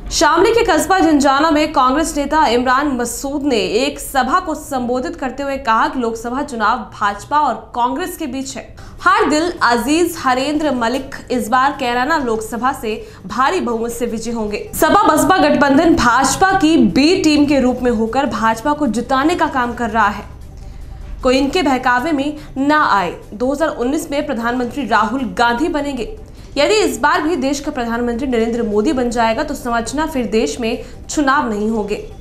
शामली के कस्बा झंझाना में कांग्रेस नेता इमरान मसूद ने एक सभा को संबोधित करते हुए कहा कि लोकसभा चुनाव भाजपा और कांग्रेस के बीच है। हर दिल अजीज हरेंद्र मलिक इस बार कैराना लोकसभा से भारी बहुमत से विजयी होंगे। सपा बसपा गठबंधन भाजपा की बी टीम के रूप में होकर भाजपा को जिताने का काम कर रहा है, कोई इनके बहकावे में ना आए। 2019 में प्रधानमंत्री राहुल गांधी बनेंगे। यदि इस बार भी देश का प्रधानमंत्री नरेंद्र मोदी बन जाएगा तो समझना फिर देश में चुनाव नहीं होंगे।